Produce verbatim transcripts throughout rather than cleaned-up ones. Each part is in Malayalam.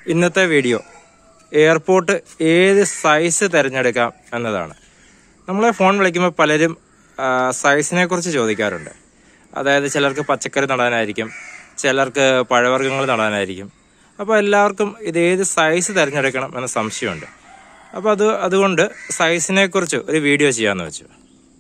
ഇന്നത്തെ വീഡിയോ എയർപോർട്ട് ഏത് സൈസ് തിരഞ്ഞെടുക്കാം എന്നതാണ്. നമ്മളെ ഫോൺ വിളിക്കുമ്പോൾ പലരും സൈസിനെ കുറിച്ച് ചോദിക്കാറുണ്ട്. അതായത് ചിലർക്ക് പച്ചക്കറി നടാനായിരിക്കും, ചിലർക്ക് പഴവർഗ്ഗങ്ങൾ നടാനായിരിക്കും. അപ്പോൾ എല്ലാവർക്കും ഇത് ഏത് സൈസ് തിരഞ്ഞെടുക്കണം എന്ന സംശയമുണ്ട്. അപ്പോൾ അത് അതുകൊണ്ട് സൈസിനെ കുറിച്ച് ഒരു വീഡിയോ ചെയ്യാമെന്ന് വെച്ചു.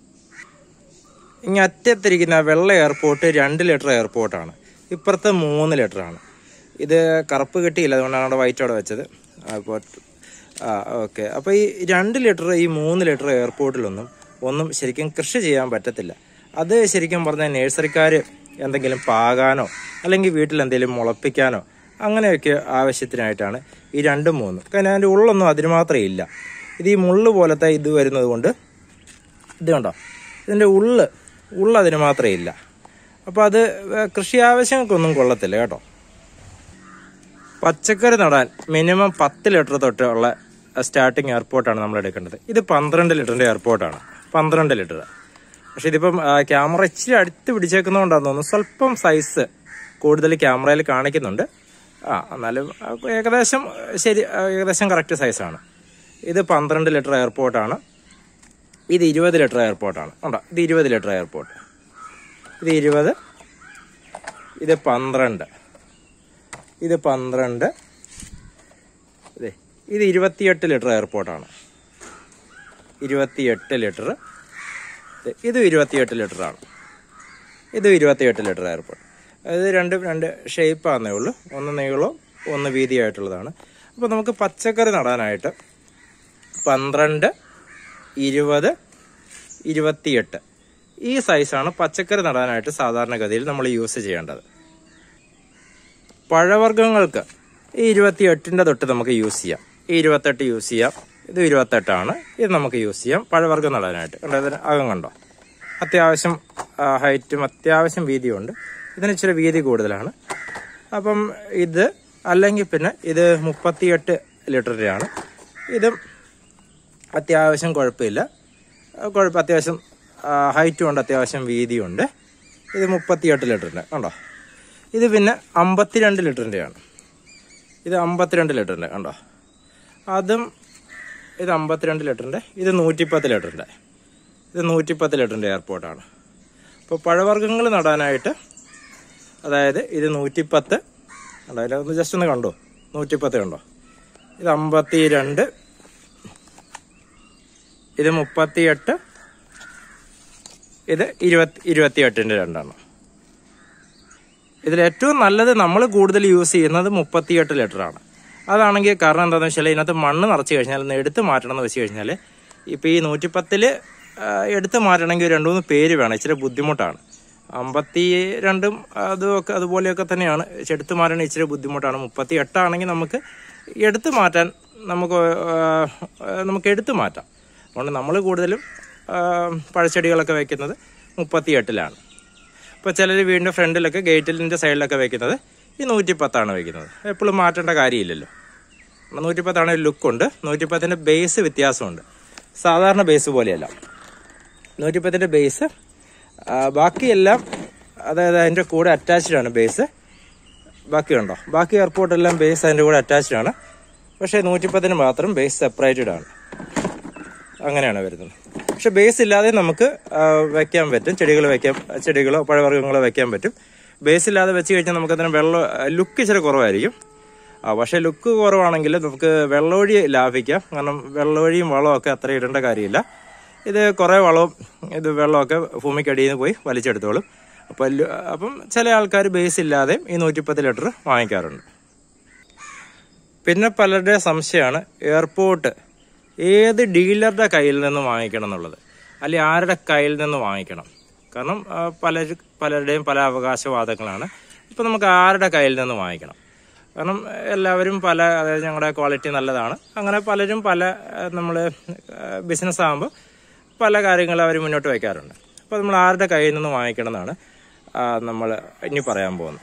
ഇങ്ങനെ അറ്റത്തിരിക്കുന്ന വെള്ള എയർപോർട്ട് രണ്ട് ലിറ്റർ എയർപോർട്ടാണ്. ഇപ്പുറത്തെ മൂന്ന് ലിറ്ററാണ്. ഇത് കറുപ്പ് കിട്ടിയില്ല, അതുകൊണ്ടാണ് അവിടെ വൈറ്റ് അവിടെ വെച്ചത്. അപ്പോൾ ആ ഓക്കെ. അപ്പോൾ ഈ രണ്ട് ലിറ്റർ ഈ മൂന്ന് ലിറ്റർ എയർപോർട്ടിലൊന്നും ഒന്നും ശരിക്കും കൃഷി ചെയ്യാൻ പറ്റത്തില്ല. അത് ശരിക്കും പറഞ്ഞാൽ നേഴ്സറിക്കാർ എന്തെങ്കിലും പാകാനോ അല്ലെങ്കിൽ വീട്ടിൽ എന്തെങ്കിലും മുളപ്പിക്കാനോ അങ്ങനെയൊക്കെ ആവശ്യത്തിനായിട്ടാണ് ഈ രണ്ടും മൂന്നും. കാരണം അതിൻ്റെ ഉള്ളൊന്നും അതിന് മാത്രമേ ഇല്ല. ഇത് ഈ മുള്ള് പോലത്തെ ഇത് വരുന്നത് കൊണ്ട് ഇത് കണ്ടോ, ഇതിൻ്റെ ഉള്ള് ഉള്ള് അതിന് മാത്രമേ ഇല്ല. അപ്പോൾ അത് കൃഷി ആവശ്യങ്ങൾക്കൊന്നും കൊള്ളത്തില്ല കേട്ടോ. പച്ചക്കറി നടാൻ മിനിമം പത്ത് ലിറ്റർ തൊട്ടുള്ള സ്റ്റാർട്ടിങ് എയർപോർട്ടാണ് നമ്മൾ എടുക്കേണ്ടത്. ഇത് പന്ത്രണ്ട് ലിറ്ററിൻ്റെ എയർപോർട്ടാണ്, പന്ത്രണ്ട് ലിറ്റർ. പക്ഷെ ഇതിപ്പം ക്യാമറ ഇച്ചിരി അടുത്ത് പിടിച്ചേക്കുന്നതുകൊണ്ടാണെന്ന് തോന്നുന്നു സ്വല്പം സൈസ് കൂടുതൽ ക്യാമറയിൽ കാണിക്കുന്നുണ്ട്. ആ എന്നാലും ഏകദേശം ശരി, ഏകദേശം കറക്റ്റ് സൈസാണ്. ഇത് പന്ത്രണ്ട് ലിറ്റർ എയർപോർട്ടാണ്. ഇത് ഇരുപത് ലിറ്റർ എയർപോർട്ടാണ്. ഉണ്ടോ, ഇത് ഇരുപത് ലിറ്റർ എയർപോർട്ട്. ഇത് ഇരുപത്, ഇത് പന്ത്രണ്ട്, ഇത് പന്ത്രണ്ട്, ഇതേ ഇത് ഇരുപത്തിയെട്ട് ലിറ്റർ എയർപോർട്ടാണ്. ഇരുപത്തിയെട്ട് ലിറ്റർ. ഇതും ഇരുപത്തിയെട്ട് ലിറ്ററാണ്. ഇതും ഇരുപത്തിയെട്ട് ലിറ്റർ എയർപോർട്ട്. അതായത് രണ്ടും രണ്ട് ഷേപ്പാന്നേ ഉള്ളൂ, ഒന്ന് നീളവും ഒന്ന് വീതിയായിട്ടുള്ളതാണ്. അപ്പോൾ നമുക്ക് പച്ചക്കറി നടാനായിട്ട് പന്ത്രണ്ട്, ഇരുപത്, ഇരുപത്തിയെട്ട് ഈ സൈസാണ് പച്ചക്കറി നടാനായിട്ട് സാധാരണഗതിയിൽ നമ്മൾ യൂസ് ചെയ്യേണ്ടത്. പഴവർഗ്ഗങ്ങൾക്ക് ഈ ഇരുപത്തിയെട്ടിൻ്റെ തൊട്ട് നമുക്ക് യൂസ് ചെയ്യാം. ഈ ഇരുപത്തെട്ട് യൂസ് ചെയ്യാം. ഇത് ഇരുപത്തെട്ടാണ്. ഇത് നമുക്ക് യൂസ് ചെയ്യാം പഴവർഗ്ഗം നടാനായിട്ട്. കണ്ടോ, ഇതിന് അകം കണ്ടോ, അത്യാവശ്യം ഹൈറ്റും അത്യാവശ്യം വീതിയുണ്ട്. ഇതിന് ഇച്ചിരി വീതി കൂടുതലാണ്. അപ്പം ഇത് അല്ലെങ്കിൽ പിന്നെ ഇത് മുപ്പത്തിയെട്ട് ലിറ്ററിൻ്റെയാണ്. ഇതും അത്യാവശ്യം കുഴപ്പമില്ല, കുഴപ്പം അത്യാവശ്യം ഹൈറ്റും ഉണ്ട്, അത്യാവശ്യം വീതിയുണ്ട്. ഇത് മുപ്പത്തിയെട്ട് ലിറ്ററിൻ്റെ കണ്ടോ. ഇത് പിന്നെ അമ്പത്തിരണ്ട് ലിറ്ററിൻ്റെയാണ്. ഇത് അമ്പത്തിരണ്ട് ലിറ്ററിൻ്റെ കണ്ടോ. അതും ഇത് അമ്പത്തിരണ്ട് ലിറ്ററിൻ്റെ. ഇത് നൂറ്റിപ്പത്ത് ലിറ്ററിൻ്റെ. ഇത് നൂറ്റിപ്പത്ത് ലിറ്ററിൻ്റെ എയർപോർട്ടാണ്. അപ്പോൾ പഴവർഗ്ഗങ്ങൾ നടാനായിട്ട് അതായത് ഇത് നൂറ്റിപ്പത്ത് കണ്ടോ, അതിൽ ഒന്ന് ജസ്റ്റ് ഒന്ന് കണ്ടോ, നൂറ്റിപ്പത്ത് കണ്ടോ. ഇത് അമ്പത്തി രണ്ട്, ഇത് മുപ്പത്തിയെട്ട്, ഇത് ഇരുപത്തി ഇരുപത്തിയെട്ടിൻ്റെ രണ്ടെണ്ണം. ഇതിൽ ഏറ്റവും നല്ലത് നമ്മൾ കൂടുതൽ യൂസ് ചെയ്യുന്നത് മുപ്പത്തിയെട്ട് ലിറ്ററാണ്. അതാണെങ്കിൽ കാരണം എന്താണെന്ന് വെച്ചാൽ ഇതിനകത്ത് മണ്ണ് നിറച്ച് കഴിഞ്ഞാൽ ഒന്ന് എടുത്ത് മാറ്റണം എന്ന് വെച്ച് കഴിഞ്ഞാൽ ഇപ്പോൾ ഈ നൂറ്റിപ്പത്തിൽ എടുത്ത് മാറ്റണമെങ്കിൽ രണ്ട് മൂന്ന് പേര് വേണം, ഇച്ചിരി ബുദ്ധിമുട്ടാണ്. അമ്പത്തി രണ്ടും അതുമൊക്കെ അതുപോലെയൊക്കെ തന്നെയാണ്. എടുത്ത് മാറ്റണ ഇച്ചിരി ബുദ്ധിമുട്ടാണ്. മുപ്പത്തി എട്ടാണെങ്കിൽ നമുക്ക് എടുത്ത് മാറ്റാൻ നമുക്ക് നമുക്ക് എടുത്ത് മാറ്റാം. അതുകൊണ്ട് നമ്മൾ കൂടുതലും പഴച്ചെടികളൊക്കെ വയ്ക്കുന്നത് മുപ്പത്തി എട്ടിലാണ്. ഇപ്പോൾ ചിലർ വീടിൻ്റെ ഫ്രണ്ടിലൊക്കെ ഗേറ്റിലിൻ്റെ സൈഡിലൊക്കെ വെക്കുന്നത് ഈ നൂറ്റിപ്പത്താണ് വെക്കുന്നത്. എപ്പോഴും മാറ്റേണ്ട കാര്യമില്ലല്ലോ. നൂറ്റിപ്പത്താണെങ്കിൽ ലുക്കുണ്ട്. നൂറ്റിപ്പത്തിൻ്റെ ബേസ് വ്യത്യാസമുണ്ട്, സാധാരണ ബേസ് പോലെയല്ല. നൂറ്റിപ്പത്തിൻ്റെ ബേസ് ബാക്കിയെല്ലാം അതായത് അതിൻ്റെ കൂടെ അറ്റാച്ച്ഡാണ് ബേസ്. ബാക്കി ഉണ്ടോ, ബാക്കി എയർപോർട്ടെല്ലാം ബേസ് അതിൻ്റെ കൂടെ അറ്റാച്ച്ഡാണ്. പക്ഷേ നൂറ്റിപ്പത്തിന് മാത്രം ബേസ് സെപ്പറേറ്റഡ് ആണ്. അങ്ങനെയാണ് വരുന്നത്. പക്ഷെ ബേസ് ഇല്ലാതെ നമുക്ക് വെക്കാൻ പറ്റും, ചെടികൾ വെക്കാം, ചെടികളോ പഴവർഗ്ഗങ്ങളോ വെക്കാൻ പറ്റും. ബേസ് ഇല്ലാതെ വെച്ച് കഴിഞ്ഞാൽ നമുക്കതിന് വെള്ളം ലുക്ക് ഇച്ചിരി കുറവായിരിക്കും. പക്ഷേ ലുക്ക് കുറവാണെങ്കിൽ നമുക്ക് വെള്ളമൊഴി ലാഭിക്കാം. കാരണം വെള്ളമൊഴിയും വളമൊക്കെ അത്ര ഇടേണ്ട കാര്യമില്ല. ഇത് കുറേ വളവും ഇത് വെള്ളമൊക്കെ ഭൂമിക്കടിയിൽ നിന്ന് പോയി വലിച്ചെടുത്തോളും. അപ്പം അപ്പം ചില ആൾക്കാർ ബേസ് ഇല്ലാതെ ഈ നൂറ്റിപ്പത്ത് ലിറ്റർ വാങ്ങിക്കാറുണ്ട്. പിന്നെ പലരുടെ സംശയമാണ് എയർപോർട്ട് ഏത് ഡീലറുടെ കയ്യിൽ നിന്ന് വാങ്ങിക്കണം എന്നുള്ളത്, അല്ലെങ്കിൽ ആരുടെ കയ്യിൽ നിന്ന് വാങ്ങിക്കണം. കാരണം പല പലരുടെയും പല അവകാശവാദങ്ങളാണ്. ഇപ്പം നമുക്ക് ആരുടെ കയ്യിൽ നിന്ന് വാങ്ങിക്കണം? കാരണം എല്ലാവരും പല, അതായത് ഞങ്ങളുടെ ക്വാളിറ്റി നല്ലതാണ്, അങ്ങനെ പലരും പല നമ്മൾ ബിസിനസ് ആകുമ്പോൾ പല കാര്യങ്ങൾ അവർ മുന്നോട്ട് വയ്ക്കാറുണ്ട്. അപ്പോൾ നമ്മൾ ആരുടെ കയ്യിൽ നിന്ന് വാങ്ങിക്കണം എന്നാണ് നമ്മൾ ഇനി പറയാൻ പോകുന്നത്.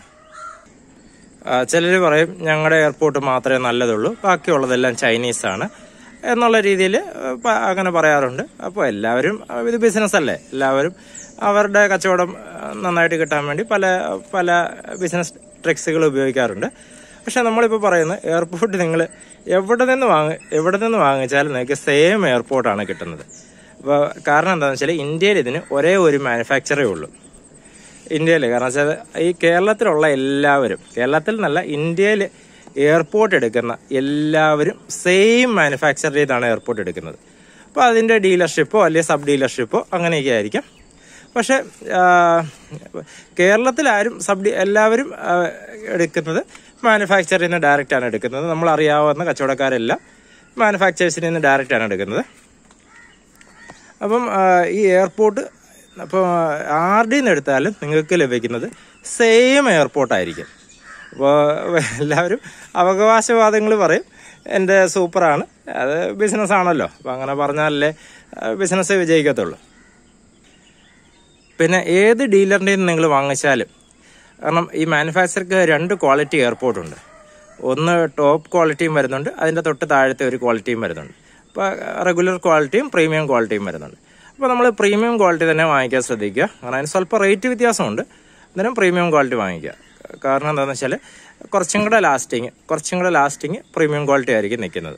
ചിലർ പറയും ഞങ്ങളുടെ എയർപോർട്ട് മാത്രമേ നല്ലതുള്ളൂ, ബാക്കിയുള്ളതെല്ലാം ചൈനീസാണ് എന്നുള്ള രീതിയിൽ അങ്ങനെ പറയാറുണ്ട്. അപ്പോൾ എല്ലാവരും ഇത് ബിസിനസ് അല്ലേ, എല്ലാവരും അവരുടെ കച്ചവടം നന്നായിട്ട് കിട്ടാൻ വേണ്ടി പല പല ബിസിനസ് ട്രിക്സുകൾ ഉപയോഗിക്കാറുണ്ട്. പക്ഷെ നമ്മളിപ്പോൾ പറയുന്നത് എയർപോർട്ട് നിങ്ങൾ എവിടെ നിന്ന് വാങ്ങി എവിടെ നിന്ന് വാങ്ങിച്ചാലും നിങ്ങൾക്ക് സെയിം എയർപോർട്ടാണ് കിട്ടുന്നത്. അപ്പോൾ കാരണം എന്താണെന്ന് വെച്ചാൽ ഇന്ത്യയിൽ ഇതിന് ഒരേ ഒരു മാനുഫാക്ചറേ ഉള്ളൂ. ഇന്ത്യയിൽ കാരണം വെച്ചാൽ ഈ കേരളത്തിലുള്ള എല്ലാവരും, കേരളത്തിൽ എന്നല്ല ഇന്ത്യയിൽ എയർപോർട്ട് എടുക്കുന്ന എല്ലാവരും സെയിം മാനുഫാക്ചർ ചെയ്താണ് എയർപോർട്ട് എടുക്കുന്നത്. അപ്പോൾ അതിൻ്റെ ഡീലർഷിപ്പോ അല്ലെങ്കിൽ സബ് ഡീലർഷിപ്പോ അങ്ങനെയൊക്കെ ആയിരിക്കും. പക്ഷെ കേരളത്തിലാരും സബ് എല്ലാവരും എടുക്കുന്നത് മാനുഫാക്ചറിൽ നിന്ന് ഡയറക്റ്റാണ് എടുക്കുന്നത്. നമ്മളറിയാവുന്ന കച്ചവടക്കാരെല്ലാം മാനുഫാക്ചേഴ്സിൽ നിന്ന് ഡയറക്റ്റാണ് എടുക്കുന്നത്. അപ്പം ഈ എയർപോർട്ട് അപ്പോൾ ആർ ഡിയിൽ നിന്ന് എടുത്താലും നിങ്ങൾക്ക് ലഭിക്കുന്നത് സെയിം എയർപോർട്ടായിരിക്കും. അപ്പോൾ എല്ലാവരും അവകാശവാദങ്ങൾ പറയും എൻ്റെ സൂപ്പറാണ്, അത് ബിസിനസ്സാണല്ലോ, അപ്പോൾ അങ്ങനെ പറഞ്ഞാലല്ലേ ബിസിനസ് വിജയിക്കത്തുള്ളൂ. പിന്നെ ഏത് ഡീലറിൻ്റെ നിങ്ങൾ വാങ്ങിച്ചാലും, കാരണം ഈ മാനുഫാക്ചർക്ക് രണ്ട് ക്വാളിറ്റി എയർപോർട്ടുണ്ട്. ഒന്ന് ടോപ്പ് ക്വാളിറ്റിയും വരുന്നുണ്ട്, അതിൻ്റെ തൊട്ട് താഴത്തെ ഒരു ക്വാളിറ്റിയും വരുന്നുണ്ട്. അപ്പോൾ റെഗുലർ ക്വാളിറ്റിയും പ്രീമിയം ക്വാളിറ്റിയും വരുന്നുണ്ട്. അപ്പോൾ നമ്മൾ പ്രീമിയം ക്വാളിറ്റി തന്നെ വാങ്ങിക്കാൻ ശ്രദ്ധിക്കുക. കാരണം അതിന് സ്വല്പം റേറ്റ് വ്യത്യാസമുണ്ട്, അന്നേരം പ്രീമിയം ക്വാളിറ്റി വാങ്ങിക്കുക. കാരണം എന്താണെന്ന് വെച്ചാൽ കുറച്ചും കൂടെ ലാസ്റ്റിങ് കുറച്ചും കൂടെ ലാസ്റ്റിങ് പ്രീമിയം ക്വാളിറ്റി ആയിരിക്കും നിൽക്കുന്നത്.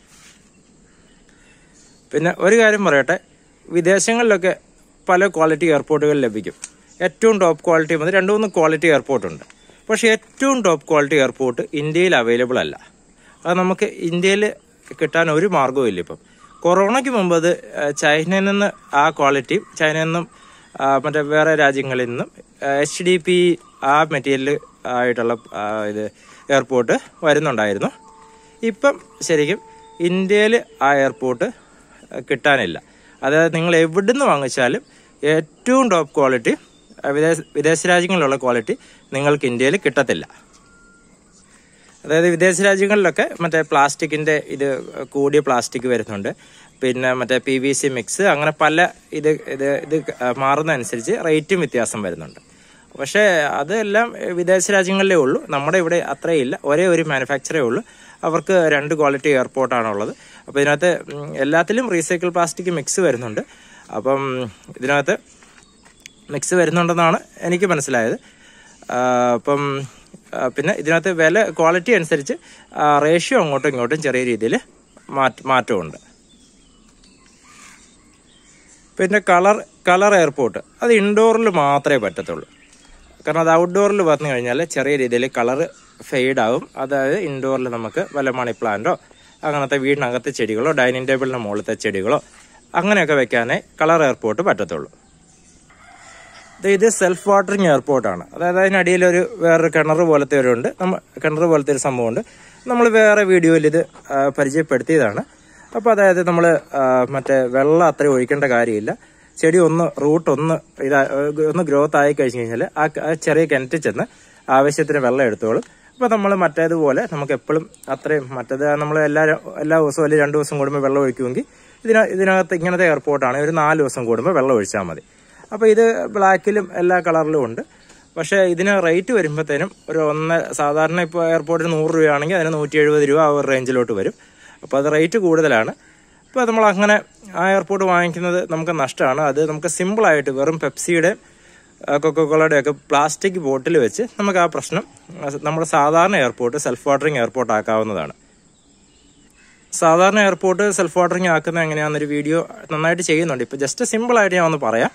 പിന്നെ ഒരു കാര്യം പറയട്ടെ, വിദേശങ്ങളിലൊക്കെ പല ക്വാളിറ്റി എയർപോർട്ടുകൾ ലഭിക്കും. ഏറ്റവും ടോപ്പ് ക്വാളിറ്റി വന്ന് രണ്ട് മൂന്ന് ക്വാളിറ്റി എയർപോർട്ടുണ്ട്. പക്ഷേ ഏറ്റവും ടോപ്പ് ക്വാളിറ്റി എയർപോർട്ട് ഇന്ത്യയിൽ അവൈലബിൾ അല്ല. അത് നമുക്ക് ഇന്ത്യയിൽ കിട്ടാൻ ഒരു മാർഗ്ഗവും ഇല്ല. ഇപ്പം കൊറോണയ്ക്ക് മുമ്പ് അത് ചൈനയിൽ നിന്ന് ആ ക്വാളിറ്റിയും ചൈനയിൽ നിന്നും മറ്റേ വേറെ രാജ്യങ്ങളിൽ നിന്നും എച്ച് ഡി പി ആ മെറ്റീരിയൽ ആയിട്ടുള്ള ഇത് എയർപോർട്ട് വരുന്നുണ്ടായിരുന്നു. ഇപ്പം ശരിക്കും ഇന്ത്യയിൽ ആ എയർപോർട്ട് കിട്ടാനില്ല. അതായത് നിങ്ങൾ എവിടുന്ന് വാങ്ങിച്ചാലും ഏറ്റവും ടോപ്പ് ക്വാളിറ്റി വിദേശ വിദേശ രാജ്യങ്ങളിലുള്ള ക്വാളിറ്റി നിങ്ങൾക്ക് ഇന്ത്യയിൽ കിട്ടത്തില്ല. അതായത് വിദേശ രാജ്യങ്ങളിലൊക്കെ മറ്റേ പ്ലാസ്റ്റിക്കിൻ്റെ ഇത് കൂടിയ പ്ലാസ്റ്റിക് വരുന്നുണ്ട്, പിന്നെ മറ്റേ പി വി സി മിക്സ്, അങ്ങനെ പല ഇത് ഇത് ഇത് മാറുന്നതനുസരിച്ച് റേറ്റും വ്യത്യാസം വരുന്നുണ്ട്. പക്ഷേ അതെല്ലാം വിദേശ രാജ്യങ്ങളിലേ ഉള്ളൂ, നമ്മുടെ ഇവിടെ അത്രയില്ല. ഒരേ ഒരു മാനുഫാക്ചറേ ഉള്ളൂ, അവർക്ക് രണ്ട് ക്വാളിറ്റി എയർപോർട്ടാണുള്ളത്. അപ്പോൾ ഇതിനകത്ത് എല്ലാത്തിലും റീസൈക്കിൾ പ്ലാസ്റ്റിക് മിക്സ് വരുന്നുണ്ട്. അപ്പം ഇതിനകത്ത് മിക്സ് വരുന്നുണ്ടെന്നാണ് എനിക്ക് മനസ്സിലായത്. അപ്പം പിന്നെ ഇതിനകത്ത് വില ക്വാളിറ്റി അനുസരിച്ച് റേഷ്യോ അങ്ങോട്ടും ഇങ്ങോട്ടും ചെറിയ രീതിയിൽ മാറ്റ മാറ്റമുണ്ട്. പിന്നെ കളർ കളർ എയർപോർട്ട് അത് ഇൻഡോറിൽ മാത്രമേ പറ്റത്തുള്ളൂ. കാരണം അത് ഔട്ട്ഡോറിൽ വന്നു കഴിഞ്ഞാൽ ചെറിയ രീതിയിൽ കളർ ഫെയ്ഡ് ആവും. അതായത് ഇൻഡോറിൽ നമുക്ക് വല്ല മണി പ്ലാന്റോ അങ്ങനത്തെ വീടിനകത്തെ ചെടികളോ ഡൈനിങ് ടേബിളിൻ്റെ മുകളിലത്തെ ചെടികളോ അങ്ങനെയൊക്കെ വെക്കാനേ കളർ എയർപോർട്ട് പറ്റത്തുള്ളൂ. ഇത് സെൽഫ് വാട്ടറിങ് എയർപോർട്ടാണ്. അതായത് അതിനടിയിൽ ഒരു വേറൊരു കിണർ പോലത്തെ ഒരു ഉണ്ട്, നമ്മൾ കിണർ പോലത്തെ ഒരു സംഭവമുണ്ട്. നമ്മൾ വേറെ വീഡിയോയിൽ ഇത് പരിചയപ്പെടുത്തിയതാണ്. അപ്പോൾ അതായത് നമ്മൾ മറ്റേ വെള്ളം അത്ര ഒഴിക്കേണ്ട കാര്യമില്ല. ചെടി ഒന്ന് റൂട്ട് ഒന്ന് ഇതാ ഒന്ന് ഗ്രോത്ത് ആയി കഴിഞ്ഞ് കഴിഞ്ഞാൽ ആ ചെറിയ കിണറ്റിൽ ചെന്ന് ആവശ്യത്തിന് വെള്ളം എടുത്തോളും. അപ്പോൾ നമ്മൾ മറ്റേതുപോലെ നമുക്ക് എപ്പോഴും അത്രയും മറ്റേത് നമ്മൾ എല്ലാ എല്ലാ ദിവസവും അല്ലെങ്കിൽ രണ്ട് ദിവസം കൂടുമ്പോൾ വെള്ളം ഒഴിക്കുമെങ്കിൽ ഇതിന ഇതിനകത്ത് ഇങ്ങനത്തെ എയർപോർട്ടാണ് ഒരു നാല് ദിവസം കൂടുമ്പോൾ വെള്ളം ഒഴിച്ചാൽ മതി. അപ്പോൾ ഇത് ബ്ലാക്കിലും എല്ലാ കളറിലും ഉണ്ട്. പക്ഷേ ഇതിന് റേറ്റ് വരുമ്പോഴത്തേനും ഒരു ഒന്ന് സാധാരണ ഇപ്പോൾ എയർപോർട്ടിന് നൂറ് രൂപയാണെങ്കിൽ അതിന് നൂറ്റി എഴുപത് രൂപ ആ ഒരു റേഞ്ചിലോട്ട് വരും. അപ്പോൾ അത് റേറ്റ് കൂടുതലാണ്. അപ്പോൾ നമ്മൾ അങ്ങനെ ആ എയർപോർട്ട് വാങ്ങിക്കുന്നത് നമുക്ക് നഷ്ടമാണ്. അത് നമുക്ക് സിമ്പിളായിട്ട് വെറും പെപ്സിയുടെ കൊക്കോക്കോളയുടെ ഒക്കെ പ്ലാസ്റ്റിക് ബോട്ടിൽ വെച്ച് നമുക്ക് ആ പ്രശ്നം നമ്മുടെ സാധാരണ എയർപോർട്ട് സെൽഫ് വാട്ടറിങ് എയർപോർട്ട് ആക്കാവുന്നതാണ്. സാധാരണ എയർപോർട്ട് സെൽഫ് വാട്ടറിങ് ആക്കുന്നത് എങ്ങനെയാണെന്നൊരു വീഡിയോ നന്നായിട്ട് ചെയ്യുന്നുണ്ട്. ഇപ്പോൾ ജസ്റ്റ് സിമ്പിളായിട്ട് ഞാൻ ഒന്ന് പറയാം.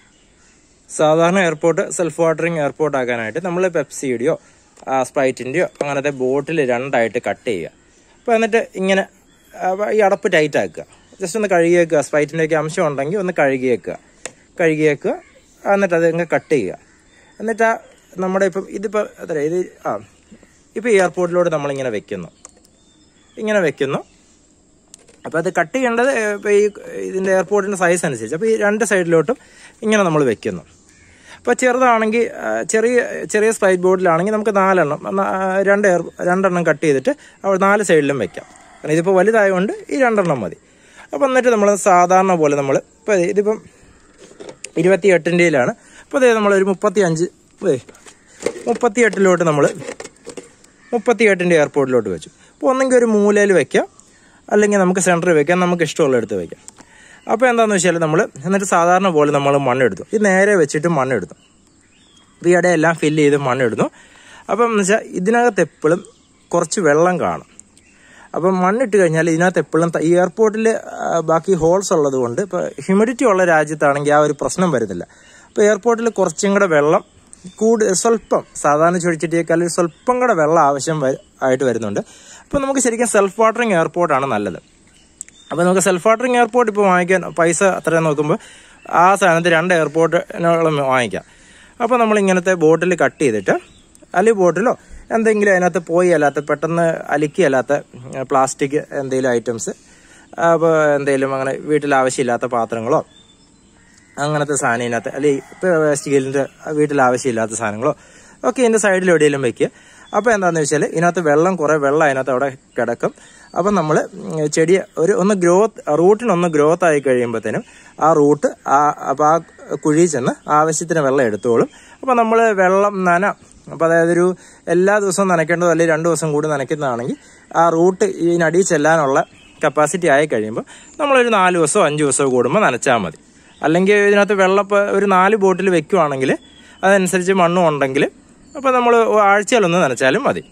സാധാരണ എയർപോർട്ട് സെൽഫ് വാട്ടറിങ് എയർപോർട്ട് ആക്കാനായിട്ട് നമ്മൾ പെപ്സിയുടെയോ സ്പ്രൈറ്റിൻ്റെയോ അങ്ങനത്തെ ബോട്ടിൽ രണ്ടായിട്ട് കട്ട് ചെയ്യുക. അപ്പോൾ എന്നിട്ട് ഇങ്ങനെ ഈ അടപ്പ് ടൈറ്റ് ആക്കുക, ജസ്റ്റ് ഒന്ന് കഴുകി വെക്കുക. സ്പ്രൈറ്റിൻ്റെയൊക്കെ അംശം ഉണ്ടെങ്കിൽ ഒന്ന് കഴുകി വെക്കുക കഴുകി വെക്കുക എന്നിട്ട് അത് ഇങ്ങനെ കട്ട് ചെയ്യുക. എന്നിട്ട് ആ നമ്മുടെ ഇപ്പം ഇതിപ്പോൾ എത്ര ഇത് ആ ഇപ്പോൾ എയർപോർട്ടിലോട്ട് നമ്മളിങ്ങനെ വെക്കുന്നു ഇങ്ങനെ വെക്കുന്നു അപ്പോൾ അത് കട്ട് ചെയ്യേണ്ടത് ഇപ്പോൾ ഈ ഇതിൻ്റെ എയർപോർട്ടിൻ്റെ സൈസ് അനുസരിച്ച്. അപ്പോൾ ഈ രണ്ട് സൈഡിലോട്ടും ഇങ്ങനെ നമ്മൾ വെക്കുന്നു. അപ്പോൾ ചെറുതാണെങ്കിൽ ചെറിയ ചെറിയ സ്പ്രൈറ്റ് ബോട്ടിലാണെങ്കിൽ നമുക്ക് നാലെണ്ണം രണ്ട് എയർ രണ്ടെണ്ണം കട്ട് ചെയ്തിട്ട് അവിടെ നാല് സൈഡിലും വെക്കാം. കാരണം ഇതിപ്പോൾ വലുതായതുകൊണ്ട് ഈ രണ്ടെണ്ണം മതി. അപ്പോൾ എന്നിട്ട് നമ്മൾ സാധാരണ പോലെ നമ്മൾ ഇപ്പോൾ ഇതിപ്പം ഇരുപത്തി എട്ടിൻ്റെയിലാണ്. അപ്പോൾ അതേ നമ്മളൊരു മുപ്പത്തി അഞ്ച് മുപ്പത്തി എട്ടിലോട്ട് നമ്മൾ മുപ്പത്തി എട്ടിൻ്റെ എയർപോർട്ടിലോട്ട് വെച്ചു. അപ്പോൾ ഒന്നെങ്കിൽ ഒരു മൂലയിൽ വെക്കാം, അല്ലെങ്കിൽ നമുക്ക് സെൻറ്ററിൽ വെക്കാം, നമുക്ക് ഇഷ്ടമുള്ള എടുത്ത് വെക്കാം. അപ്പോൾ എന്താണെന്ന് വെച്ചാൽ നമ്മൾ എന്നിട്ട് സാധാരണ പോലെ നമ്മൾ മണ്ണെടുത്തു. ഇത് നേരെ വെച്ചിട്ട് മണ്ണെടുത്തു. ഇപ്പോൾ ഇവിടെ എല്ലാം ഫില്ല് ചെയ്ത് മണ്ണെടുത്തു. അപ്പം എന്ന് വെച്ചാൽ ഇതിനകത്ത് എപ്പോഴും കുറച്ച് വെള്ളം കാണും. അപ്പം മണ്ണിട്ട് കഴിഞ്ഞാൽ ഇതിനകത്ത് എപ്പോഴും ഈ എയർപോർട്ടിൽ ബാക്കി ഹോൾസ് ഉള്ളത് കൊണ്ട് ഇപ്പോൾ ഹ്യൂമിഡിറ്റി ഉള്ള രാജ്യത്താണെങ്കിൽ ആ ഒരു പ്രശ്നം വരുന്നില്ല. അപ്പോൾ എയർപോർട്ടിൽ കുറച്ചും കൂടെ വെള്ളം കൂടുതൽ സ്വല്പം സാധാരണ ചൊടിച്ചിട്ടേക്കാൾ സ്വല്പം കൂടെ വെള്ളം ആവശ്യം ആയിട്ട് വരുന്നുണ്ട്. അപ്പോൾ നമുക്ക് ശരിക്കും സെൽഫ് വാട്ടറിങ് എയർപോർട്ടാണ് നല്ലത്. അപ്പോൾ നമുക്ക് സെൽഫ് വാട്ടറിങ് എയർപോർട്ട് ഇപ്പോൾ വാങ്ങിക്കാൻ പൈസ അത്രയും നോക്കുമ്പോൾ ആ സാധനത്തിൽ രണ്ട് എയർപോർട്ടിനോളം വാങ്ങിക്കാം. അപ്പോൾ നമ്മൾ ഇങ്ങനത്തെ ബോട്ടിൽ കട്ട് ചെയ്തിട്ട് അല്ലെങ്കിൽ ബോട്ടിലോ എന്തെങ്കിലും അതിനകത്ത് പോയി അല്ലാത്ത പെട്ടെന്ന് അലിക്കിയല്ലാത്ത പ്ലാസ്റ്റിക് എന്തെങ്കിലും ഐറ്റംസ്, അപ്പോൾ എന്തെങ്കിലും അങ്ങനെ വീട്ടിൽ ആവശ്യമില്ലാത്ത പാത്രങ്ങളോ അങ്ങനത്തെ സാധനം ഇതിനകത്ത് അല്ലെങ്കിൽ ഇപ്പോൾ സ്റ്റീലിൻ്റെ വീട്ടിൽ ആവശ്യമില്ലാത്ത സാധനങ്ങളോ ഒക്കെ ഇതിൻ്റെ സൈഡിൽ എവിടെയെങ്കിലും വെക്കുക. അപ്പോൾ എന്താണെന്ന് വെച്ചാൽ ഇതിനകത്ത് വെള്ളം കുറേ വെള്ളം അതിനകത്ത് അവിടെ കിടക്കും. അപ്പം നമ്മൾ ചെടി ഒരു ഒന്ന് ഗ്രോത്ത് റൂട്ടിനൊന്ന് ഗ്രോത്ത് ആയി കഴിയുമ്പോഴത്തേനും ആ റൂട്ട് ആ അപ്പോൾ ആ കുഴി ചെന്ന് ആവശ്യത്തിന് വെള്ളം എടുത്തോളും. അപ്പോൾ നമ്മൾ വെള്ളം നന അപ്പോൾ അതായത് ഒരു എല്ലാ ദിവസവും നനയ്ക്കേണ്ടതോ അല്ലെങ്കിൽ രണ്ട് ദിവസം കൂടി നനയ്ക്കുന്നതാണെങ്കിൽ ആ റൂട്ട് ഇതിനടിയിൽ ചെല്ലാനുള്ള കപ്പാസിറ്റി ആയി കഴിയുമ്പോൾ നമ്മളൊരു നാല് ദിവസമോ അഞ്ച് ദിവസമോ കൂടുമ്പോൾ നനച്ചാൽ മതി. അല്ലെങ്കിൽ ഇതിനകത്ത് വെള്ളം ഇപ്പോൾ ഒരു നാല് ബോട്ടിൽ വെക്കുവാണെങ്കിൽ അതനുസരിച്ച് മണ്ണും ഉണ്ടെങ്കിൽ അപ്പോൾ നമ്മൾ ആഴ്ചയിലൊന്ന് നനച്ചാലും മതി.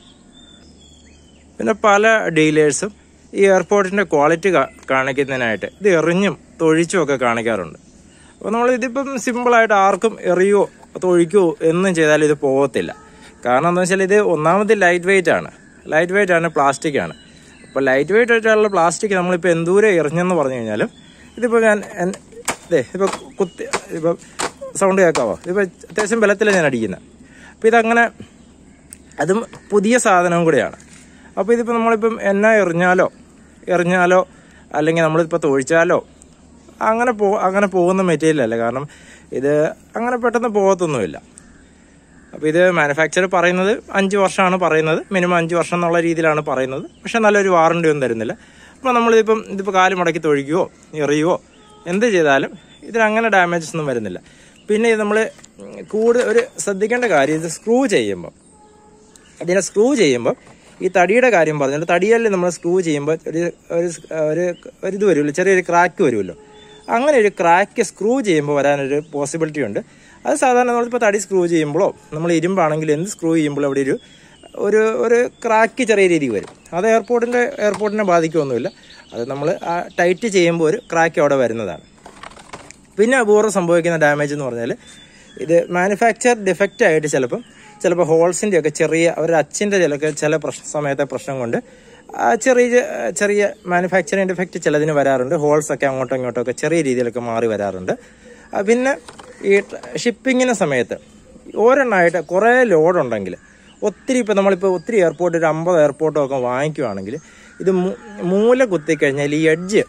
പിന്നെ പല ഡീലേഴ്സും ഈ എയർപോർട്ടിൻ്റെ ക്വാളിറ്റി കാണിക്കുന്നതിനായിട്ട് ഇത് എറിഞ്ഞും തൊഴിച്ചും ഒക്കെ കാണിക്കാറുണ്ട്. അപ്പോൾ നമ്മൾ ഇതിപ്പം സിമ്പിളായിട്ട് ആർക്കും എറിയോ തൊഴിക്കോ എന്നും ചെയ്താലും ഇത് പോകത്തില്ല. കാരണം എന്താണെന്ന് വെച്ചാൽ ഇത് ഒന്നാമത് ലൈറ്റ് വെയിറ്റ് ആണ് ലൈറ്റ് വെയിറ്റ് ആണ് പ്ലാസ്റ്റിക് ആണ്. അപ്പോൾ ലൈറ്റ് വെയിറ്റ് ആയിട്ടുള്ള പ്ലാസ്റ്റിക് നമ്മളിപ്പോൾ എന്തൂരം എറിഞ്ഞെന്ന് പറഞ്ഞു കഴിഞ്ഞാലും ഇതിപ്പോൾ ഞാൻ ഇതേ ഇപ്പോൾ കുത്തി ഇപ്പോൾ സൗണ്ട് കേൾക്കാവോ, ഇതിപ്പോൾ അത്യാവശ്യം ബലത്തിലാണ് ഞാൻ അടിക്കുന്നത്. അപ്പോൾ ഇതങ്ങനെ അതും പുതിയ സാധനവും കൂടെയാണ്. അപ്പോൾ ഇതിപ്പോൾ നമ്മളിപ്പം എന്നാ എറിഞ്ഞാലോ എറിഞ്ഞാലോ അല്ലെങ്കിൽ നമ്മളിപ്പോൾ തൊഴിച്ചാലോ അങ്ങനെ പോ അങ്ങനെ പോകുന്ന മെറ്റീരിയലല്ല. കാരണം ഇത് അങ്ങനെ പെട്ടെന്ന് പോകത്തൊന്നുമില്ല. അപ്പോൾ ഇത് മാനുഫാക്ചർ പറയുന്നത് അഞ്ച് വർഷമാണ് പറയുന്നത്, മിനിമം അഞ്ച് വർഷം എന്നുള്ള രീതിയിലാണ് പറയുന്നത്. പക്ഷെ നല്ലൊരു വാറണ്ടി ഒന്നും തരുന്നില്ല. അപ്പോൾ നമ്മളിതിപ്പം ഇതിപ്പോൾ കാല് മുടക്കി തൊഴിക്കുകയോ എറിയുകയോ എന്ത് ചെയ്താലും ഇതിനങ്ങനെ ഡാമേജസ് ഒന്നും വരുന്നില്ല. പിന്നെ ഇത് നമ്മൾ കൂടുതൽ ഒരു ശ്രദ്ധിക്കേണ്ട കാര്യം, ഇത് സ്ക്രൂ ചെയ്യുമ്പോൾ ഇതിനെ സ്ക്രൂ ചെയ്യുമ്പോൾ ഈ തടിയുടെ കാര്യം പറഞ്ഞിട്ട് തടിയല്ലേ നമ്മൾ സ്ക്രൂ ചെയ്യുമ്പോൾ ഒരു ഒരു ഒരു ഇത് വരുമല്ലോ, ചെറിയൊരു ക്രാക്ക് വരുമല്ലോ. അങ്ങനെ ഒരു ക്രാക്ക് സ്ക്രൂ ചെയ്യുമ്പോൾ വരാനൊരു പോസിബിലിറ്റി ഉണ്ട്. അത് സാധാരണ നമ്മളിപ്പോൾ തടി സ്ക്രൂ ചെയ്യുമ്പോഴോ നമ്മൾ ഇരുമ്പാണെങ്കിൽ എന്ത് സ്ക്രൂ ചെയ്യുമ്പോഴോ അവിടെ ഒരു ഒരു ഒരു ക്രാക്ക് ചെറിയ രീതിയിൽ വരും. അത് എയർപോർട്ടിൻ്റെ എയർപോർട്ടിനെ ബാധിക്കുകയൊന്നുമില്ല. അത് നമ്മൾ ആ ടൈറ്റ് ചെയ്യുമ്പോൾ ഒരു ക്രാക്ക് അവിടെ വരുന്നതാണ്. പിന്നെ അപൂർവം സംഭവിക്കുന്ന ഡാമേജ് എന്ന് പറഞ്ഞാൽ ഇത് മാനുഫാക്ചർ ഡിഫക്റ്റ് ആയിട്ട് ചിലപ്പം ചിലപ്പോൾ ഹോൾസിൻ്റെ ഒക്കെ ചെറിയ ഒരു അച്ചിൻ്റെ ചിലക്ക് ചില പ്രശ്ന സമയത്തെ പ്രശ്നം കൊണ്ട് ചെറിയ ചെറിയ മാനുഫാക്ചറിങ് ഡിഫക്റ്റ് ചിലതിന് വരാറുണ്ട്. ഹോൾസൊക്കെ അങ്ങോട്ടും ഇങ്ങോട്ടും ഒക്കെ ചെറിയ രീതിയിലൊക്കെ മാറി വരാറുണ്ട്. പിന്നെ ഈ ഷിപ്പിങ്ങിന് സമയത്ത് ഒരെണ്ണമായിട്ട് കുറേ ലോഡുണ്ടെങ്കിൽ ഒത്തിരി ഇപ്പോൾ നമ്മളിപ്പോൾ ഒത്തിരി എയർപോർട്ട് ഒരു അമ്പത് എയർപോർട്ടോ ഒക്കെ വാങ്ങിക്കുവാണെങ്കിൽ ഇത് മൂല കുത്തിക്കഴിഞ്ഞാൽ ഈ എഡ്ജ്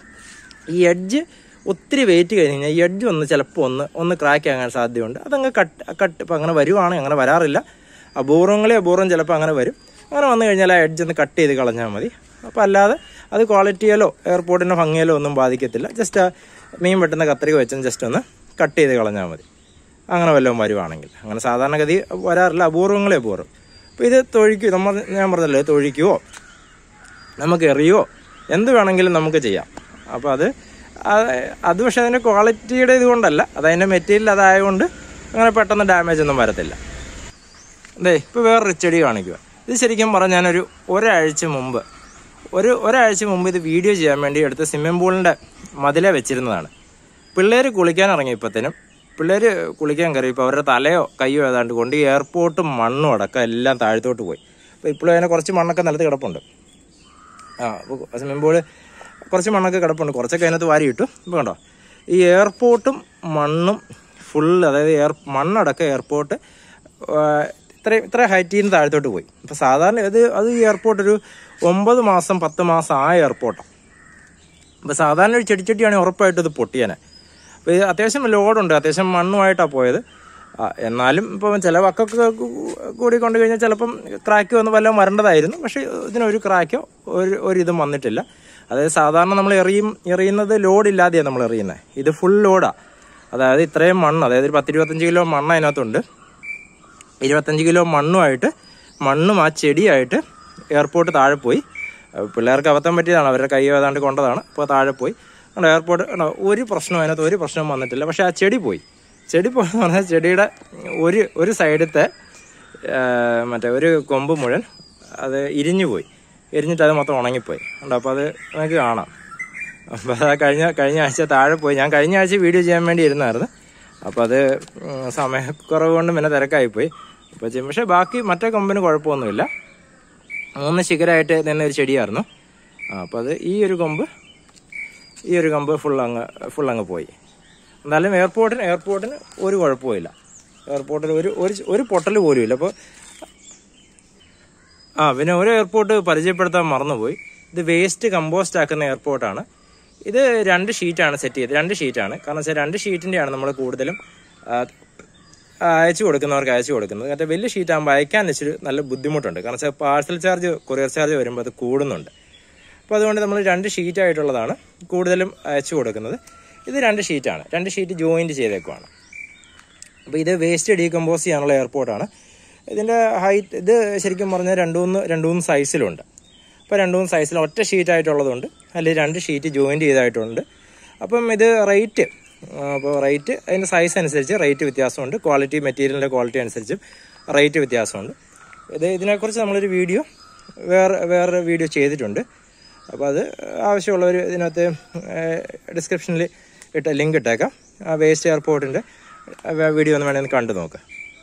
ഈ എഡ്ജ് ഒത്തിരി വെയിറ്റ് കഴിഞ്ഞ് കഴിഞ്ഞാൽ ഈ എഡ്ജ് ഒന്ന് ചിലപ്പോൾ ഒന്ന് ഒന്ന് ക്രാക്ക് ആകാൻ സാധ്യതയുണ്ട്. അതങ്ങ് കട്ട് കട്ട് ഇപ്പോൾ അങ്ങനെ വരുവാണെങ്കിൽ അങ്ങനെ വരാറില്ല. അപൂർവങ്ങളെ അപൂർവം ചിലപ്പോൾ അങ്ങനെ വരും. അങ്ങനെ വന്നു കഴിഞ്ഞാൽ ആ എഡ്ജ് ഒന്ന് കട്ട് ചെയ്ത് കളഞ്ഞാൽ മതി. അപ്പോൾ അല്ലാതെ അത് ക്വാളിറ്റിയിലോ എയർപോർട്ടിൻ്റെ ഭംഗിയിലോ ഒന്നും ബാധിക്കത്തില്ല. ജസ്റ്റ് ആ മീൻ വെട്ടുന്ന കത്രിക വെച്ചും ജസ്റ്റ് ഒന്ന് കട്ട് ചെയ്ത് കളഞ്ഞാൽ മതി. അങ്ങനെ വല്ലതും വരുവാണെങ്കിൽ. അങ്ങനെ സാധാരണഗതി വരാറില്ല, അപൂർവങ്ങളെ അപൂർവം. അപ്പോൾ ഇത് തൊഴിക്കുക, നമ്മൾ ഞാൻ പറഞ്ഞല്ലോ തൊഴിക്കുവോ നമുക്ക് എറിയുവോ എന്ത് വേണമെങ്കിലും നമുക്ക് ചെയ്യാം. അപ്പോൾ അത് അത് പക്ഷേ അതിൻ്റെ ക്വാളിറ്റിയുടെ ഇതുകൊണ്ടല്ല, അതതിൻ്റെ മെറ്റീരിയൽ അതായതുകൊണ്ട് അങ്ങനെ പെട്ടെന്ന് ഡാമേജ് ഒന്നും വരത്തില്ല. അതെ, ഇപ്പോൾ വേറൊരു ചെടി കാണിക്കുക. ഇത് ശരിക്കും പറഞ്ഞാൽ ഞാനൊരു ഒരാഴ്ച മുമ്പ് ഒരു ഒരാഴ്ച മുമ്പ് ഇത് വീഡിയോ ചെയ്യാൻ വേണ്ടി എടുത്ത് സ്വിമ്മിംഗ് പൂളിൻ്റെ മതിലെ വെച്ചിരുന്നതാണ്. പിള്ളേർ കുളിക്കാൻ ഇറങ്ങിയപ്പോഴത്തേനും പിള്ളേർ കുളിക്കാൻ കയറിയപ്പോൾ അവരുടെ തലയോ കയ്യോ ഏതാണ്ട് കൊണ്ട് ഈ എയർപോർട്ടും മണ്ണും അടക്കം എല്ലാം താഴത്തോട്ട് പോയി. അപ്പോൾ ഇപ്പോഴും അതിനെ കുറച്ച് മണ്ണൊക്കെ നിലത്ത് കിടപ്പുണ്ട്. ആ അപ്പോൾ സ്വിമ്മിംഗ് പൂള് കുറച്ച് മണ്ണൊക്കെ കിടപ്പുണ്ട്, കുറച്ചൊക്കെ അതിനകത്ത് വാരി ഇട്ടു. ഇപ്പോൾ കണ്ടോ ഈ എയർപോർട്ടും മണ്ണും ഫുള്ള്, അതായത് എയർ മണ്ണടക്കം എയർപോർട്ട് ഇത്രയും ഇത്ര ഹൈറ്റിൽ നിന്ന് താഴത്തോട്ട് പോയി. ഇപ്പോൾ സാധാരണ ഇത് അത് ഈ എയർപോർട്ട് ഒരു ഒമ്പത് മാസം പത്ത് മാസം ആ എയർപോർട്ടാണ്. അപ്പോൾ സാധാരണ ഒരു ചെടിച്ചട്ടിയാണെങ്കിൽ ഉറപ്പായിട്ട് ഇത് പൊട്ടിയാനെ. അപ്പോൾ ഇത് അത്യാവശ്യം ലോഡുണ്ട്, അത്യാവശ്യം മണ്ണുമായിട്ടാണ് പോയത്. എന്നാലും ഇപ്പം ചില വക്കൊക്കെ കൂടി കൊണ്ട് കഴിഞ്ഞാൽ ചിലപ്പം ക്രാക്ക് വന്ന് വല്ലതും വരേണ്ടതായിരുന്നു. പക്ഷേ ഇതിനൊരു ക്രാക്കോ ഒരു ഒരിതും വന്നിട്ടില്ല. അതായത് സാധാരണ നമ്മൾ എറിയും എറിയുന്നത് ലോഡില്ലാതെയാണ് നമ്മൾ എറിയുന്നത്. ഇത് ഫുൾ ലോഡാണ്. അതായത് ഇത്രയും മണ്ണ്, അതായത് ഒരു പത്തിരുപത്തഞ്ച് കിലോ മണ്ണ് അതിനകത്തുണ്ട്. ഇരുപത്തഞ്ച് കിലോ മണ്ണുമായിട്ട് മണ്ണും ആ ചെടിയായിട്ട് എയർപോർട്ട് താഴെ പോയി. പിള്ളേർക്ക് അബദ്ധം പറ്റിയതാണ്, അവരുടെ കൈ ഏതാണ്ട് കൊണ്ടതാണ്. അപ്പോൾ താഴെ പോയി എയർപോർട്ട് ഒരു പ്രശ്നവും അതിനകത്ത് ഒരു പ്രശ്നവും വന്നിട്ടില്ല. പക്ഷേ ആ ചെടി പോയി. ചെടി പോയെന്ന് പറഞ്ഞാൽ ചെടിയുടെ ഒരു ഒരു സൈഡത്തെ മറ്റേ ഒരു കൊമ്പ് മുഴുവൻ അത് ഇരിഞ്ഞു പോയി, എരിഞ്ഞിട്ട് അത് മൊത്തം ഉണങ്ങിപ്പോയി ഉണ്ട്. അപ്പോൾ അത് നമുക്ക് കാണാം. അപ്പോൾ അത് കഴിഞ്ഞ കഴിഞ്ഞ ആഴ്ച താഴെ പോയി. ഞാൻ കഴിഞ്ഞ ആഴ്ച വീഡിയോ ചെയ്യാൻ വേണ്ടി ഇരുന്നായിരുന്നു. അപ്പോൾ അത് സമയക്കുറവ് കൊണ്ട് പിന്നെ തിരക്കായിപ്പോയി. അപ്പോൾ ചെയ്യും. പക്ഷേ ബാക്കി മറ്റേ കൊമ്പിന് കുഴപ്പമൊന്നുമില്ല. മൂന്ന് ശിഖരമായിട്ട് തന്നെ ഒരു ചെടിയായിരുന്നു. അപ്പോൾ അത് ഈ ഒരു കൊമ്പ് ഈ ഒരു കൊമ്പ് ഫുൾ അങ്ങ് ഫുൾ അങ്ങ് പോയി. എന്നാലും എയർപോർട്ടിന് എയർപോർട്ടിന് ഒരു കുഴപ്പമില്ല. എയർപോർട്ടിൽ ഒരു ഒരു പൊട്ടൽ പോലും ഇല്ല. അപ്പോൾ ആ പിന്നെ ഒരു എയർപോർട്ട് പരിചയപ്പെടുത്താൻ മറന്നുപോയി. ഇത് വേസ്റ്റ് കമ്പോസ്റ്റ് ആക്കുന്ന എയർപോർട്ടാണ്. ഇത് രണ്ട് ഷീറ്റാണ് സെറ്റ് ചെയ്തത്. രണ്ട് ഷീറ്റാണ്. കാരണം വെച്ചാൽ രണ്ട് ഷീറ്റിൻ്റെയാണ് നമ്മൾ കൂടുതലും അയച്ചു കൊടുക്കുന്നവർക്ക് അയച്ചു കൊടുക്കുന്നത്. കാരണം വലിയ ഷീറ്റ് ആകുമ്പോൾ അയക്കാൻ വെച്ചൊരു നല്ല ബുദ്ധിമുട്ടുണ്ട്. കാരണം വെച്ചാൽ പാഴ്സൽ ചാർജ്, കൊറിയർ ചാർജ് വരുമ്പോൾ അത് കൂടുന്നുണ്ട്. അപ്പോൾ അതുകൊണ്ട് നമ്മൾ രണ്ട് ഷീറ്റായിട്ടുള്ളതാണ് കൂടുതലും അയച്ചു കൊടുക്കുന്നത്. ഇത് രണ്ട് ഷീറ്റാണ്. രണ്ട് ഷീറ്റ് ജോയിൻറ്റ് ചെയ്തേക്കുവാണ്. അപ്പോൾ ഇത് വേസ്റ്റ് ഡീകമ്പോസ് ചെയ്യാനുള്ള എയർപോർട്ടാണ്. ഇതിൻ്റെ ഹൈറ്റ് ഇത് ശരിക്കും പറഞ്ഞാൽ രണ്ട് മൂന്ന് രണ്ട് മൂന്ന് സൈസിലുണ്ട്. അപ്പോൾ രണ്ട് മൂന്ന് സൈസിൽ ഒറ്റ ഷീറ്റായിട്ടുള്ളതുണ്ട്, അല്ലെങ്കിൽ രണ്ട് ഷീറ്റ് ജോയിൻറ്റ് ചെയ്തായിട്ടുണ്ട്. അപ്പം ഇത് റേറ്റ് അപ്പോൾ റേറ്റ് അതിൻ്റെ സൈസ് അനുസരിച്ച് റേറ്റ് വ്യത്യാസമുണ്ട്. ക്വാളിറ്റി മെറ്റീരിയലിൻ്റെ ക്വാളിറ്റി അനുസരിച്ച് റേറ്റ് വ്യത്യാസമുണ്ട്. ഇത് ഇതിനെക്കുറിച്ച് നമ്മളൊരു വീഡിയോ വേറെ വേറെ വീഡിയോ ചെയ്തിട്ടുണ്ട്. അപ്പോൾ അത് ആവശ്യമുള്ളവർ ഇതിനകത്ത് ഡിസ്ക്രിപ്ഷനിൽ ഇട്ട ലിങ്ക് ഇട്ടേക്കാം. ആ വേസ്റ്റ് എയർപോർട്ടിൻ്റെ വീഡിയോ ഒന്ന് വേണമെങ്കിൽ കണ്ടു നോക്കാം.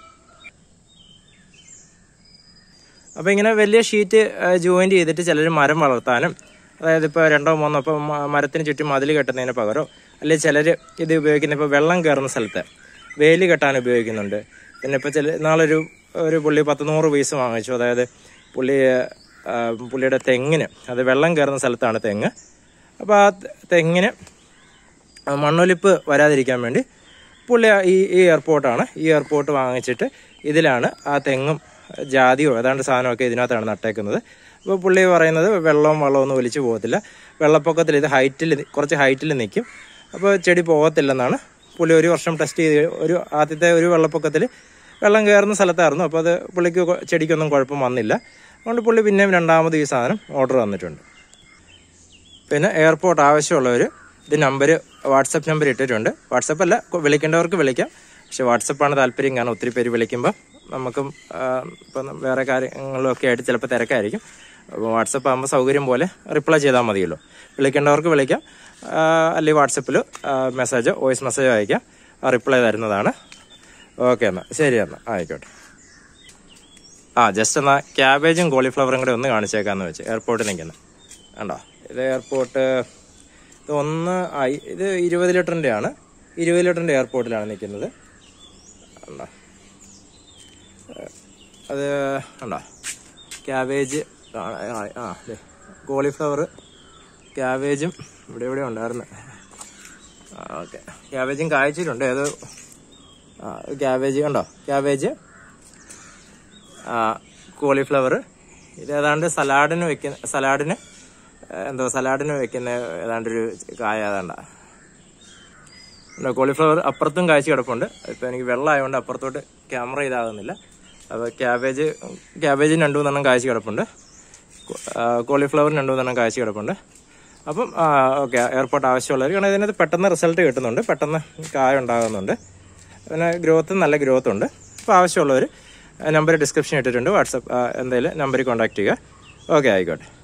അപ്പോൾ ഇങ്ങനെ വലിയ ഷീറ്റ് ജോയിൻറ്റ് ചെയ്തിട്ട് ചിലർ മരം വളർത്താനും, അതായത് ഇപ്പോൾ രണ്ടോ മൂന്നോ ഇപ്പോൾ മരത്തിന് ചുറ്റും മതിൽ കെട്ടുന്നതിന് പകരം, അല്ലെങ്കിൽ ചിലർ ഇത് ഉപയോഗിക്കുന്ന ഇപ്പോൾ വെള്ളം കയറുന്ന സ്ഥലത്ത് വേലി കെട്ടാൻ ഉപയോഗിക്കുന്നുണ്ട്. പിന്നെ ഇപ്പോൾ ചില നാളൊരു ഒരു പുള്ളി പത്ത് നൂറ് പീസ് വാങ്ങിച്ചു. അതായത് പുള്ളി പുള്ളിയുടെ തെങ്ങിന്, അത് വെള്ളം കയറുന്ന സ്ഥലത്താണ് തെങ്ങ്. അപ്പോൾ ആ തെങ്ങിന് മണ്ണൊലിപ്പ് വരാതിരിക്കാൻ വേണ്ടി പുള്ളി ഈ ഈ എയർപോർട്ടാണ് ഈ എയർപോർട്ട് വാങ്ങിച്ചിട്ട് ഇതിലാണ് ആ തെങ്ങും ജാതിയോ ഏതാണ്ട് സാധനമൊക്കെ ഇതിനകത്താണ് നട്ടേക്കുന്നത്. അപ്പോൾ പുള്ളി പറയുന്നത് വെള്ളവും വളമൊന്നും ഒലിച്ചു പോകത്തില്ല, വെള്ളപ്പൊക്കത്തിൽ ഇത് ഹൈറ്റിൽ കുറച്ച് ഹൈറ്റിൽ നിൽക്കും, അപ്പോൾ ചെടി പോകത്തില്ലെന്നാണ് പുള്ളി ഒരു വർഷം ടെസ്റ്റ് ചെയ്ത്. ഒരു ആദ്യത്തെ ഒരു വെള്ളപ്പൊക്കത്തിൽ വെള്ളം കയറുന്ന സ്ഥലത്തായിരുന്നു. അപ്പോൾ അത് പുള്ളിക്ക് ചെടിക്കൊന്നും കുഴപ്പം വന്നില്ല. അതുകൊണ്ട് പുള്ളി പിന്നെയും രണ്ടാമത് ഈ സാധനം ഓർഡർ തന്നിട്ടുണ്ട്. പിന്നെ എയർപോർട്ട് ആവശ്യമുള്ളവർ ഇത് നമ്പർ വാട്സപ്പ് നമ്പർ ഇട്ടിട്ടുണ്ട്. വാട്സപ്പ് അല്ല, വിളിക്കേണ്ടവർക്ക് വിളിക്കാം. പക്ഷെ വാട്സപ്പാണ് താല്പര്യം. കാരണം ഒത്തിരി പേര് വിളിക്കുമ്പോൾ നമുക്കും ഇപ്പം വേറെ കാര്യങ്ങളൊക്കെ ആയിട്ട് ചിലപ്പോൾ തിരക്കായിരിക്കും. അപ്പോൾ വാട്സപ്പ് ആകുമ്പോൾ സൗകര്യം പോലെ റിപ്ലൈ ചെയ്താൽ മതിയല്ലോ. വിളിക്കേണ്ടവർക്ക് വിളിക്കാം, അല്ലെങ്കിൽ വാട്സപ്പിൽ മെസ്സേജോ വോയിസ് മെസ്സേജോ അയക്കാം, റിപ്ലൈ തരുന്നതാണ്. ഓക്കെ എന്നാൽ ശരി എന്നാൽ ആയിക്കോട്ടെ. ആ ജസ്റ്റ് എന്നാൽ ക്യാബേജും കോളിഫ്ലവറും കൂടെ ഒന്ന് കാണിച്ചേക്കാന്ന് വെച്ച് എയർപോർട്ടിൽ നിൽക്കുന്നത് കണ്ടോ. ഇത് എയർപോർട്ട് ഇത് ഒന്ന് ആയി ഇത് ഇരുപത് ലിറ്ററിൻ്റെ ആണ്. ഇരുപത് ലിറ്ററിൻ്റെ എയർപോർട്ടിലാണ് നിൽക്കുന്നത് കണ്ടോ. അത് കണ്ടോ ക്യാബേജ് ആ അതെ കോളിഫ്ലവർ ക്യാബേജും ഇവിടെ ഇവിടെ ഉണ്ടായിരുന്നു. ഓക്കെ ക്യാബേജും കായ്ച്ചിട്ടുണ്ട്. അത് ആ ക്യാബേജ് കണ്ടോ, ക്യാബേജ് കോളിഫ്ലവർ. ഇത് ഏതാണ്ട് സലാഡിന് വെക്കുന്ന സലാഡിന് എന്തോ സലാഡിന് വെക്കുന്ന ഏതാണ്ടൊരു കായ ഏതാണ്ട കോളിഫ്ലവർ. അപ്പുറത്തും കായ്ച്ച് കിടപ്പുണ്ട്. ഇപ്പം എനിക്ക് വെള്ളമായതുകൊണ്ട് അപ്പുറത്തോട്ട് ക്യാമറ ഇതാകുന്നില്ല. അപ്പോൾ ക്യാബേജ് ക്യാബേജിന് രണ്ടു മൂന്നെണ്ണം കായ്ച്ച് കിടപ്പുണ്ട്. കോളിഫ്ലവറിന് രണ്ടു മൂന്നെണ്ണം കായ്ച്ച് കിടപ്പുണ്ട്. അപ്പം ഓക്കെ എയർപോർട്ട് ആവശ്യമുള്ളവർ, കാരണം ഇതിനകത്ത് പെട്ടെന്ന് റിസൾട്ട് കിട്ടുന്നുണ്ട്, പെട്ടെന്ന് കായ ഉണ്ടാകുന്നുണ്ട്, പിന്നെ ഗ്രോത്ത് നല്ല ഗ്രോത്ത് ഉണ്ട്. അപ്പോൾ ആവശ്യമുള്ളവർ നമ്പർ ഡിസ്ക്രിപ്ഷൻ ഇട്ടിട്ടുണ്ട്. വാട്സപ്പ് എന്തായാലും നമ്പറിൽ കോൺടാക്ട് ചെയ്യുക. ഓക്കെ ആയിക്കോട്ടെ.